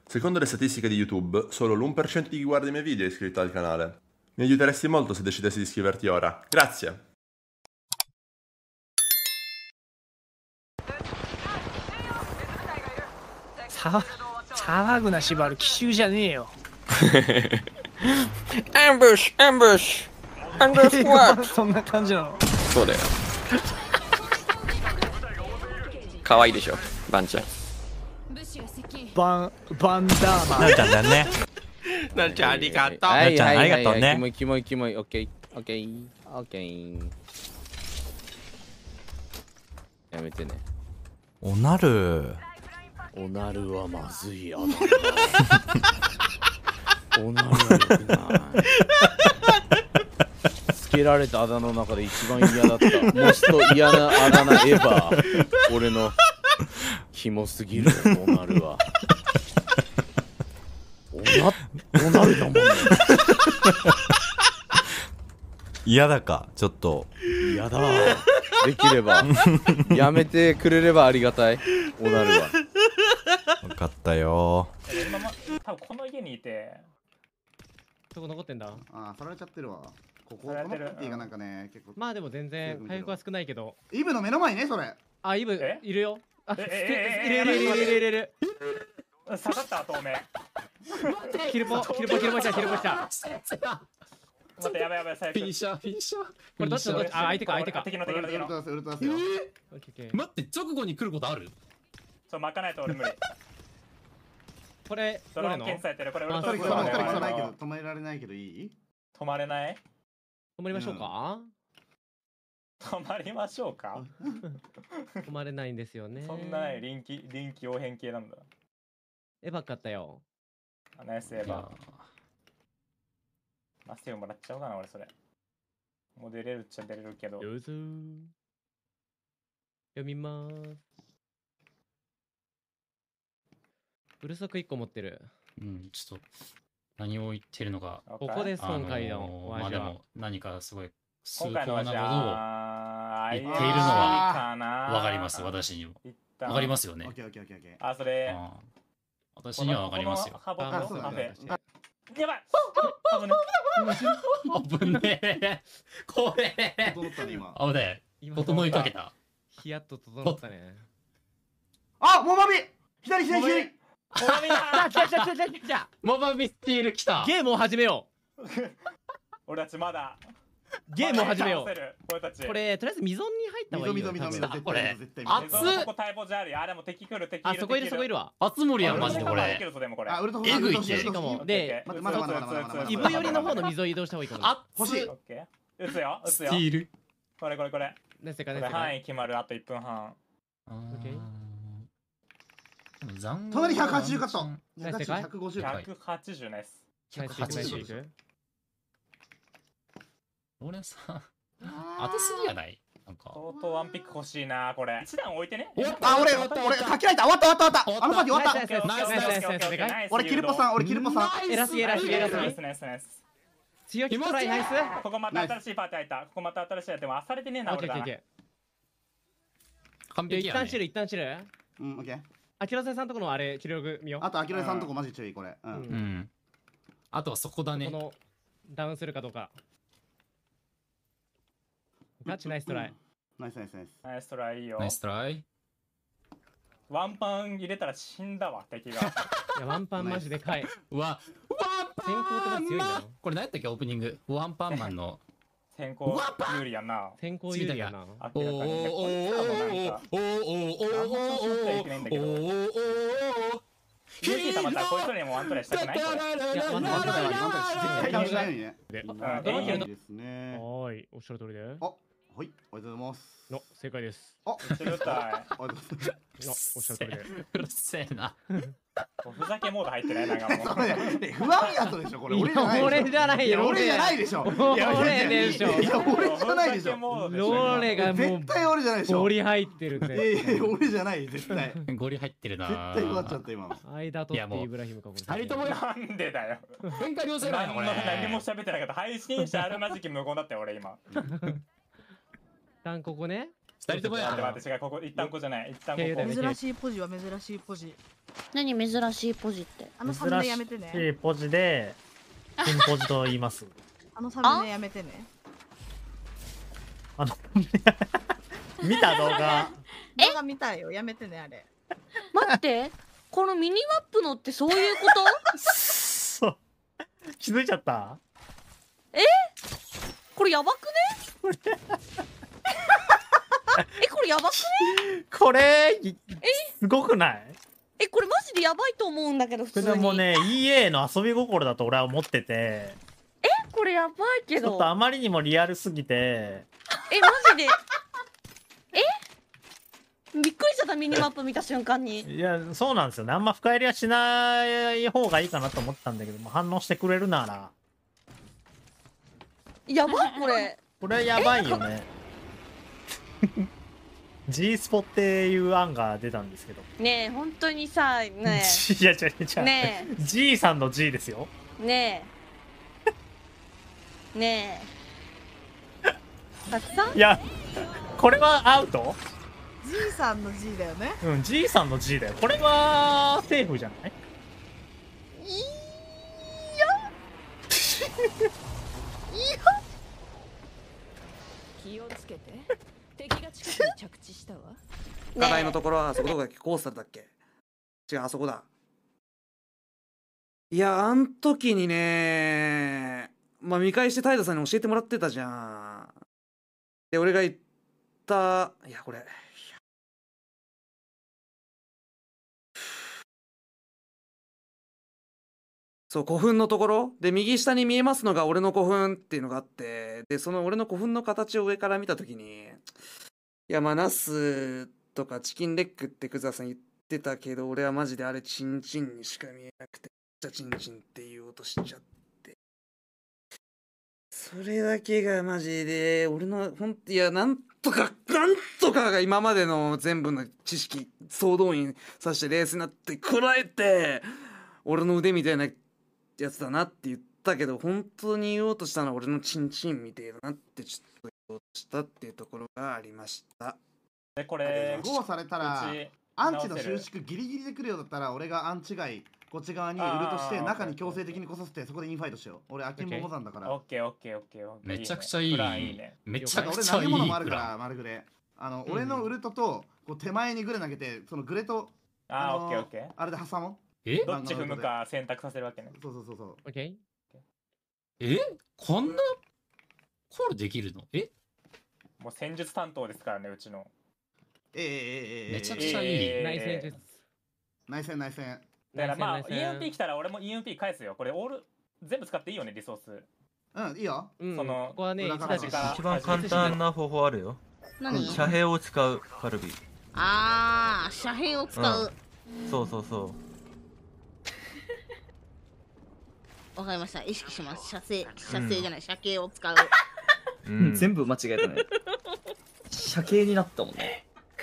Secondo le statistiche di YouTube, solo l'1% di chi guarda i miei video è iscritto al canale. Mi aiuteresti molto se decidessi di iscriverti ora. Grazie! 騒ぐなシバル、奇襲じゃねえよ。 Ambush! Ambush! Under squad! そんな感じなの。 そうだよ。可愛いでしょ、バンちゃん。 バンダーマン。 なるちゃんだね。 なるちゃん、ありがとう。 なるちゃんありがとうね。 キモいキモいキモい。オッケー。オッケー。オッケー。やめてね。 おなる。 おなるはまずいやだ。おなるは良くない。つけられたあだ名の中で一番嫌だった。もしと嫌なあだ名エヴァー。俺のキモすぎるおなるは。おなるだもんね。 嫌だか、ちょっと。 嫌だ。できればやめてくれればありがたい。おなるは。 分かったよ。 多分この家にいて。 そこ残ってんだ。 ああ、さられちゃってるわ。このパーティーがなんかね、結構。 まあでも全然回復は少ないけど。 イブの目の前にね、それ。 あ、イブいるよ。あ、いる。 下がった透明。 キルポした。 待って、やばい、最悪。 フィニッシャー。 これどっち？あ、相手か。 敵の。 ウルトラスよ。 待って、直後に来ることある？ 巻かないと俺無理。 これドローン検査やってる。これウルトラス止められないけどいい？ 止まれない？ 止まりましょうか？ 止まりましょうか？ 止まれないんですよね。 そんなない臨機応変系なんだ。 エヴァ買ったよ。 ナイスエヴァ。マステルもらっちゃおうかな俺それ。もう出れるっちゃ出れるけど。 どうぞ。読みます。うるさく1個持ってる。 うん、ちょっと何を言ってるのか。 ここです今回のお味は。 まあでも何かすごい今回の味は言っているのはわかります。私にもわかりますよね。 あ、それ私にはわかりますよ。 やばい。 危ねえ。これ。危ねえ。整いかけた。 ヒヤッと整ったね。 あ、モバビ。左。 来た。 モバビスティール来た。 ゲームを始めよう。 俺たちまだ。 ゲームを始めよう。これとりあえず溝に入った方がいいよ。 これ熱っ。ここタイポジあるよ。あ、でも敵来る。 あ、そこいるわ。 熱盛やんマジでこれ。 えぐいって。 しかもで、イブ寄りの方の溝移動した方がいいかも。 欲しい。 撃つよ。 スティール。 これ。範囲決まる。あと1分半。 隣180カット。 150ナイス。 180。ローレンさん当てすぎやない？なんか相当ワンピック欲しいなこれ。一段置いてね。 あ、俺かけられた。終わった。あのパーティー終わった。 ナイス。 俺キルポさん。 偉すぎ。強気トライナイス。 ここまた新しいパーティー入った。でもあされてねえな俺だ。 完璧やね。 一旦チル。 うん、オッケー。 アキラセさんとこのあれ治療具見よう。 あとアキラセさんとこマジ注意これ。 うん。あとはそこだね。 このダウンするかどうか。ガチナイストライ。 ナイストライいいよ。 ナイストライ。 ワンパン入れたら死んだわ敵が。いやワンパンマジでかい。 ワン先行って強いんだよ。 これ何やったっけオープニング。ワンパンマンの先行有利やな。 先行有利やな。 おユキさんまたこいつらにもワントライしたくない？いやワントライはい、おっしゃる通りで。 はい、ありがとうございます。 の正解です。 あ、 正解。 おっしゃる通りで。 うるせえな。 ふざけモード入ってないなんかもう。 不安やとでしょこれ。 俺じゃないよ。 俺じゃないでしょ。 俺でしょ。 いや俺じゃないでしょ。 俺がもう絶対俺じゃないでしょ。 ゴリ入ってるって。 俺じゃない絶対。 ゴリ入ってるな。 絶対終わっちゃった今。 間とってイブラヒムかこれ。 二人ともなんでだよ。 喧嘩両せないこれ。 何も喋ってなかった。配信者あるまじき無言だったよ俺今。 ここね。 二人ともや待って違う、ここ一旦ここじゃない、一旦ここ。 珍しいポジは珍しいポジ。 何珍しいポジって。 あのサムネやめてね。 珍しいポジでピンポジと言います。 あのサムネやめてね。 見た動画。 動画見たよ、やめてねあれ。 待って、このミニマップのってそういうこと？ そう。気づいちゃった？ これやばくね？これやばくね？ これすごくない？ これマジでやばいと思うんだけど普通に。 でもね EA の遊び心だと俺は思ってて。 これやばいけど。 ちょっとあまりにもリアルすぎて。 マジで。びっくりしちゃった、ミニマップ見た瞬間に。 いやそうなんですよね。あんま深入りはしない方がいいかなと思ったんだけども、反応してくれるなら。 やばいこれ。 これやばいよね。G スポっていう案が出たんですけど。 ねえ本当にさねえ。 いや違う。 ねえ。G さんの G ですよ。 ねえ。ねえ。たくさん？ いやこれはアウト ？G さんの G だよね。 うん G さんの G だよ。これはセーフじゃない？ 気をつけて。敵が近くに着地したわ。 課題のところはあそこどこだっけ？コースタルだっけ？違う、あそこだ。いや、あん時にね、見返してタイダさんに教えてもらってたじゃん。で、俺が言った、いや、これ。そう、古墳のところで、右下に見えますのが俺の古墳っていうのがあって、で、その俺の古墳の形を上から見たときに、いや、ナスとかチキンレッグってクザさん言ってたけど、俺はマジであれチンチンにしか見えなくて、じゃチンチンって言おうとしちゃって。それだけがマジで、俺の、いや、なんとかが今までの全部の知識、総動員させてレースになって、こらえて、俺の腕みたいなやつだなって言ったけど、本当に言おうとしたのは俺のチンチンみたいだなってちょっと言おうとしたっていうところがありました。 で、これ、 ゴーされたら、アンチの収縮ギリギリで来るようだったら、俺がアンチ外、こっち側に売るとして、中に強制的に来させて、そこでインファイトしよう。俺、アキンボボザンだから。 オッケー。 めちゃくちゃいい。めちゃく俺ちゃいい。 投げ物もあるから、丸グレ。俺のウルトと、こう手前にグレ投げて、そのグレと、 オッケー。 あれで挟もう。 どっち踏むか選択させるわけね。 そう。 オッケー。こんなコールできるの？ もう戦術担当ですからね、うちの。 めちゃくちゃいい。 内戦術。 内戦。 だからEMP 来たら俺も EMP 返すよ。これ全部使っていいよね、リソース。 うん、いいよ。 その、 ここはね、 一番簡単な方法あるよ。 何？ 遮蔽を使う、カルビ。 遮蔽を使う。 そう。 わかりました。意識します。射精じゃない、射形を使う。 全部間違えたね。射形になったもんね。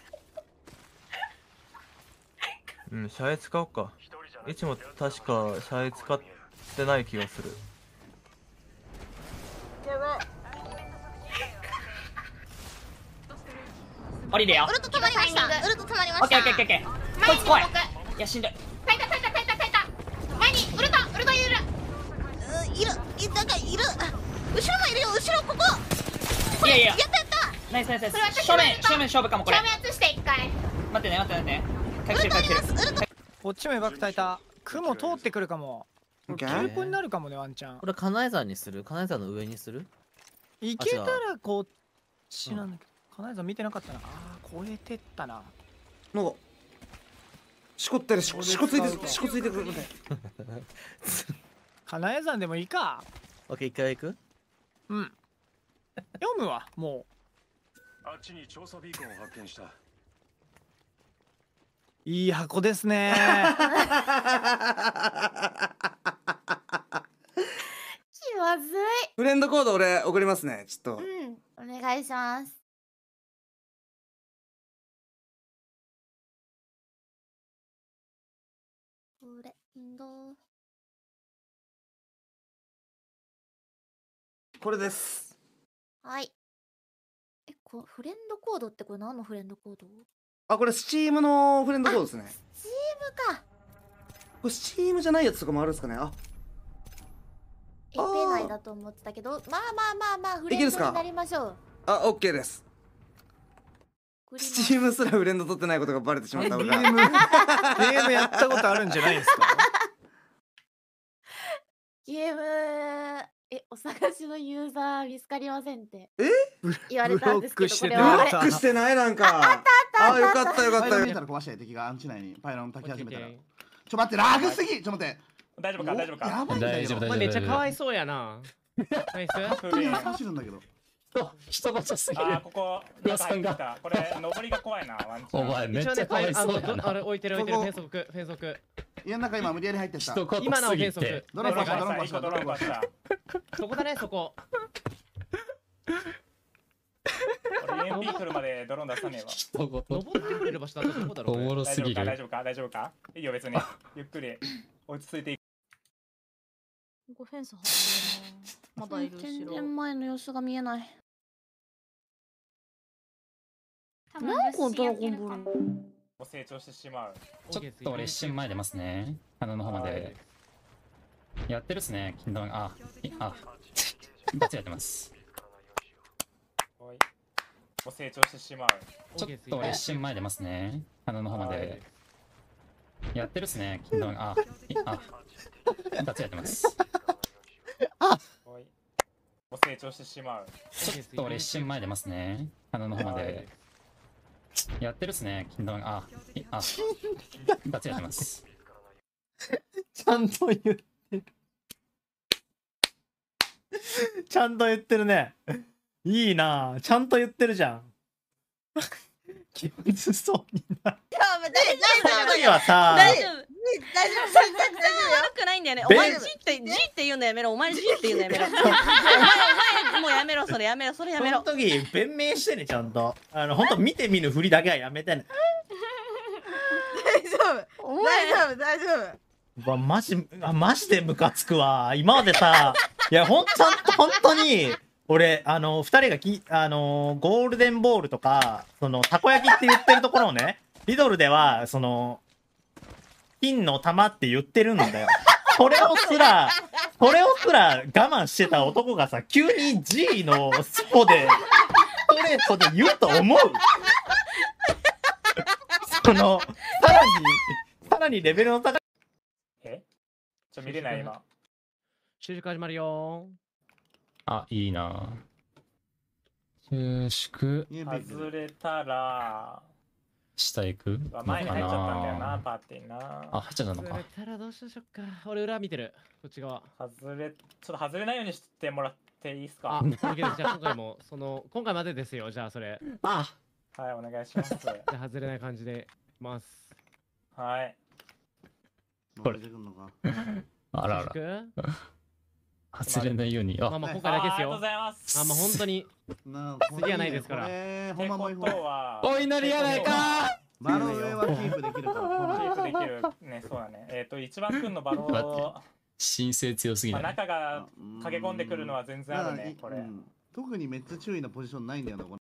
遮影使おうか。いつも確か遮影使ってない気がする。 降りるよ。 ウルト止まりました。 オッケー。こいつ怖い。いや、しんどい。耐えた。前にウルトいる。 なんかいる。後ろもいるよ。後ろここ。 いや。 やった。 ナイス。正面勝負かもこれ。正面移して一回。待ってね。回復してる。 こっちもエバクタイタ。雲通ってくるかも。キープになるかもね、ワンチャン。 これ金井山にする？金井山の上にする？ 行けたらこっちなんだけど、金井山見てなかったな。越えてったな。 なんかしこついてくる。 金井山でもいいか。 オッケー、一回行く？ うん。読むわ、もう。 あっちに調査ビーコンを発見した。 いい箱ですね。 気まずい。 フレンドコード俺送りますね。ちょっと。 お願いします。フレンド。 これです。 はい。 フレンドコードってこれ何のフレンドコード？ あ、これスチームのフレンドコードですね。 スチームか。 これスチームじゃないやつとかもあるんですかね。あ、 エペ内だと思ってたけど、まあフレンドになりましょう。 あ、オッケーです。スチームすらフレンド取ってないことがバレてしまった。 ゲームやったことあるんじゃないですか？ ゲームお探しのユーザー見つかりませんって言われブロたんですけど、 ックしてこれはブロックしてないなんか。あ、よかったよかった。 パイロン見えたら壊して敵がアンチ内にパイロン炊き始めたら。ちょ待って、ラグすぎ。ちょ待って。 大丈夫か大丈夫か。 やばいんだよ。 めっちゃかわいそうやな。ナイス。 本当に走るんだけど。 人がちゃすぎる。 あ、ここなんか入ってきた。これ登りが怖いな。ワンチャン。 お前めっちゃかわいそうやな。 あれ置いてるフェンソクフェンソク。 家の中今無理やり入ってきた。 今のフェンソク。 ドロンパしたドロンパしたドロンパした。 そこだねそこ。 俺 EMP 来るまでドローン出さねえわ。 登ってくれる場所だとどこだろう。 おもろすぎる。 大丈夫か大丈夫か。いいよ別に。ゆっくり落ち着いていく。 ここフェンス張ってるな。まだいる後ろ。全然前の様子が見えない。何個ドラゴンボール？ もう成長してしまう。 ちょっと俺一瞬前出ますね。鼻の方まで。やってるっすね。金玉あ、バッチやってます。 もう成長してしまう。 ちょっと俺一瞬前出ますね。鼻の方まで。やってるっすね。金玉あ、バッチやってます。 もう成長してしまう。 ちょっと俺一瞬前出ますね。鼻の方まで。やってるっすね。金玉バッチやってます。 ちゃんと言ってる。ちゃんと言ってるね。いいなぁ。ちゃんと言ってるじゃん。気まずそうになる。 大丈夫はさ、 大丈夫よくないんだよね。お前 G って言うんだやめろ。お前 G って言うんだやめろ。お前もうやめろそれやめろそれやめろ。 その時弁明してねちゃんと。本当見て見ぬふりだけはやめてね。 大丈夫。 うわマジでムカつくわ。今までさ、いや本当に俺2人がゴールデンボールとかそのたこ焼きって言ってるところをね、リドルではその金の玉って言ってるんだよ。それをすら我慢してた男がさ、急に G のスポでストレートで言うと思う？そのさらにレベルの高い。 見れない今。 収縮始まるよ。 あ、いいな。収縮。 外れたら下行く。 前に入っちゃったんだよな、パーティーな。 あ、入っちゃったのか。 外れたらどうしよっか。俺裏見てる。こっち側。 ちょっと外れないようにしてもらっていいですか。 あ、じゃあ今回も今回までですよ。じゃあそれ。 はい、お願いします。じゃあ外れない感じでいます。 はい。 これ。あらあら。外れないように。 まあ今回だけですよ。 ありがとうございます。 まあ本当に次はないですから。 お祈りやないか。 バロ上はキープできるから。 キープできるね、そうだね。一番くんのバロ申請強すぎない。 中が駆け込んでくるのは全然あるね、これ。 特にめっちゃ注意なポジションないんだよな。